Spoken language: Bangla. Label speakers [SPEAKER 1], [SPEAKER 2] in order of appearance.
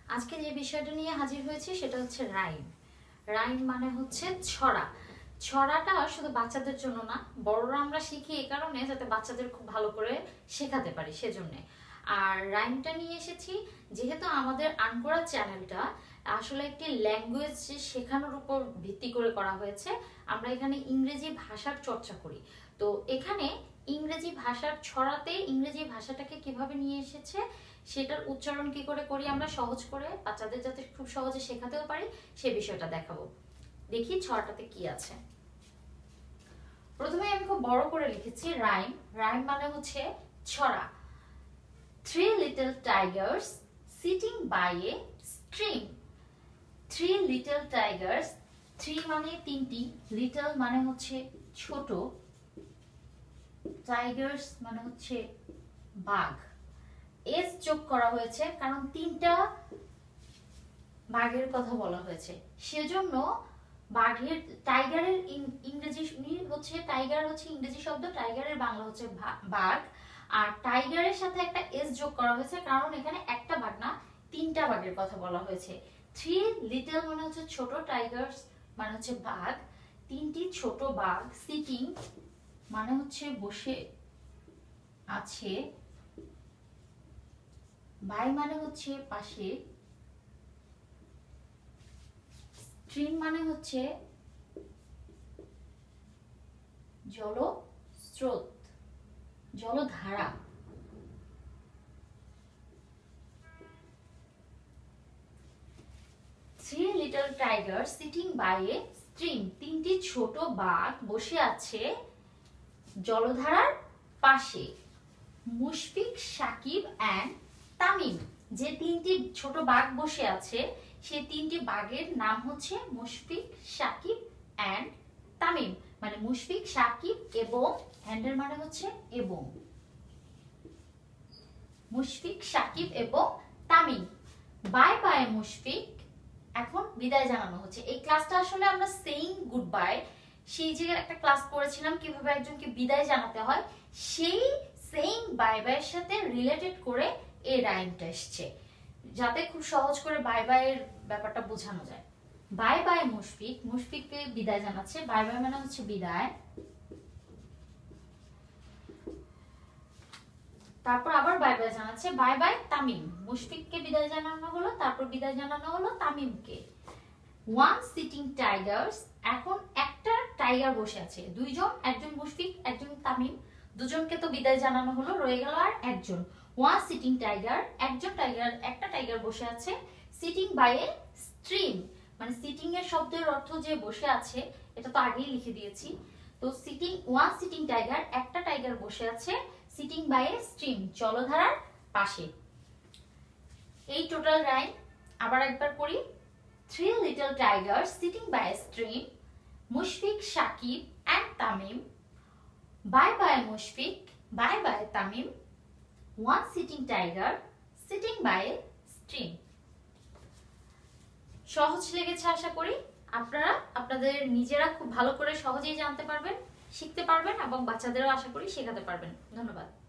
[SPEAKER 1] আজকে যে বিষয়টা নিয়ে হাজির হয়েছি সেটা হচ্ছে রাইম। রাইম মানে হচ্ছে ছড়া। ছড়াটা শুধু বাচ্চাদের জন্য না, বড়রা আমরা শিখি এই কারণে যাতে বাচ্চাদের খুব ভালো করে শেখাতে পারি সেজন্যে। আর রাইমটা নিয়ে এসেছি যেহেতু আমাদের আনকোরা চ্যানেলটা আসলে একটি ল্যাঙ্গুয়েজ শেখানোর উপর ভিত্তি করে করা হয়েছে। আমরা এখানে ইংরেজি ভাষার চর্চা করি। তো এখানে ইংরেজি ভাষার ছড়াতে ইংরেজি ভাষাটাকে কিভাবে নিয়ে এসেছে, সেটার উচ্চারণ কি করে করি আমরা সহজ করে, বাচ্চাদের যাতে খুব সহজে শেখাতেও পারি সে বিষয়টা দেখাবো। দেখি ছড়াটাতে কি আছে। প্রথমে আমি খুব বড় করে লিখেছি রাইম। রাইম মানে হচ্ছে ছড়া। 3 little tigers sitting by a stream. 3 little tigers, 3 মানে তিনটি, লিটল মানে হচ্ছে ছোট, টাইগার্স মানে হচ্ছে বাঘ। এস যোগ করা হয়েছে কারণ তিনটা বাঘের কথা বলা হয়েছে, সেজন্য বাঘের টাইগারের ইংরেজি হচ্ছে টাইগার হচ্ছে ইংরেজি শব্দ, টাইগারের বাংলা হচ্ছে বাঘ। আর টাইগারের সাথে একটা এস যোগ করা হয়েছে কারণ এখানে একটা বাঘ না তিনটা বাঘের কথা বলা হয়েছে। 3 লিটল মানে হচ্ছে ছোট, টাইগার্স মানে হচ্ছে বাঘ, তিনটি ছোট বাঘ, সিটিং মানে হচ্ছে বসে আছে, বাই মানে হচ্ছে পাশে, স্ট্রিম মানে হচ্ছে জলস্রোত, জলধারা। Three little tigers sitting by a stream. তিনটি ছোট বাঘ বসে আছে জলধারার পাশে। মুশফিক, সাকিব এন্ড তামিম, যে তিনটি ছোট বাঘ বসে আছে সেই তিনটি বাঘের নাম হচ্ছে মুশফিক, সাকিব এন্ড তামিম। মানে মুশফিক, সাকিব এবং এন্ডের মানে হচ্ছে এবং, মুশফিক, সাকিব এবং তামিম। বাই বাই মুশফিক, এখন বিদায় জানানো হচ্ছে। এই ক্লাসটা আসলে আমরা সেইং গুড বাই সেই জায়গায় একটা ক্লাস করেছিলাম কিভাবে একজনকে বিদায় জানাতে হয়, সেই সেইং বাই বাই এর সাথে রিলেটেড করে এই রাইমটা এসেছে যাতে খুব সহজ করে বাই বাই এর ব্যাপারটা বোঝানো যায়। বাই বাই মুশফিক, মুশফিককে বিদায় জানাচ্ছে, বাই বাই মানে হচ্ছে বিদায়। তারপর আবার বাই বাই জানাচ্ছে, বাই বাই তামিম। মুশফিককে বিদায় জানানো হলো, তারপর বিদায় জানানো হলো তামিমকে। ওয়ান সিটিং টাইগার্স, এখন একটা টাইগার বসে আছে, দুইজন, একজন মুশফিক একজন তামিম, দুজনকে তো বিদায় জানানো হলো, রয়ে গেল আর একজন। ওয়ান সিটিং টাইগার, একজন টাইগার, একটা টাইগার বসে আছে। সিটিং বাই এ স্ট্রিম, মানে সিটিং এর শব্দের অর্থ যে বসে আছে এটা তো আগেই লিখে দিয়েছি। তো সিটিং, ওয়ান সিটিং টাইগার, একটা টাইগার বসে আছে, সিটিং বাই এ স্ট্রিম, জলধারার পাশে। এই টোটাল রাইম আবার একবার করি। 3 little tigers sitting by a stream. Mushfiq, Shakib and Tamim. Bye bye Mushfiq, bye bye Tamim. One sitting tiger sitting by a stream. সহজ লেগেছে আশা করি। আপনারা আপনাদের নিজেরা খুব ভালো করে সহজেই জানতে পারবেন, শিখতে পারবেন এবং বাচ্চাদেরও আশা করি শেখাতে পারবেন। ধন্যবাদ।